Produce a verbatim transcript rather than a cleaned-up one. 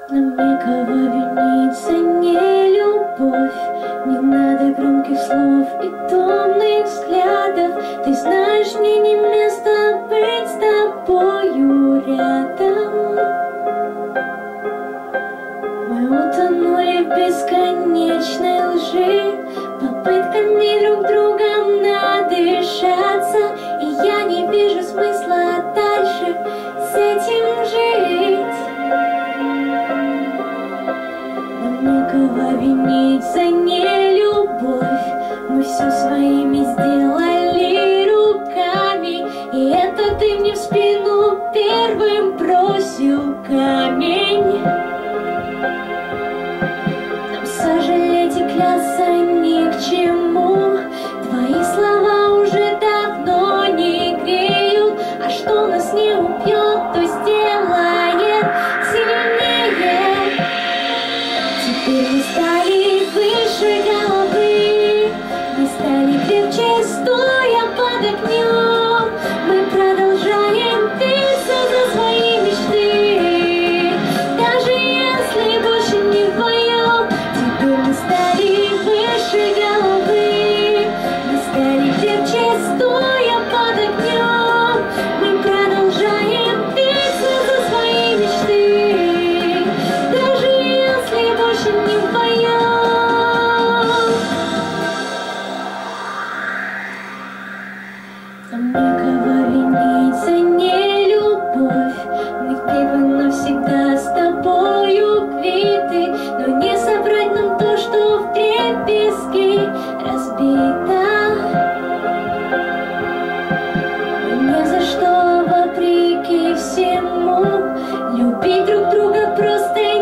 Нам некого винить за нелюбовь. Не надо громких слов и томных взглядов. Ты знаешь, мне не место быть с тобою рядом. Мы утонули в бесконечной лжи, попытками друг другом надышаться. И я не вижу смысла дальше с этим жить. Нам некого винить за нелюбовь. Мы все своими сделали руками, и это ты мне в спину первым бросил камень. Нам сожалеть и клясться ни к чему. Твои слова уже давно не греют, а что нас не убьет, то сделает сильнее. Теперь мы стали выше головы, мы стали крепче, стоя под огнем. Мы продолжаем биться за свои мечты, даже если больше не вдвоем. Теперь мы стали выше головы, мы стали крепче, стоя под огнем. Мы продолжаем биться за свои мечты, даже если больше не вдвоем. Нам некого винить за нелюбовь. Мы где бы навсегда с тобою квиты, но не собрать нам то, что вдребезги разбито. Мы ни за что, вопреки всему, любить друг друга просто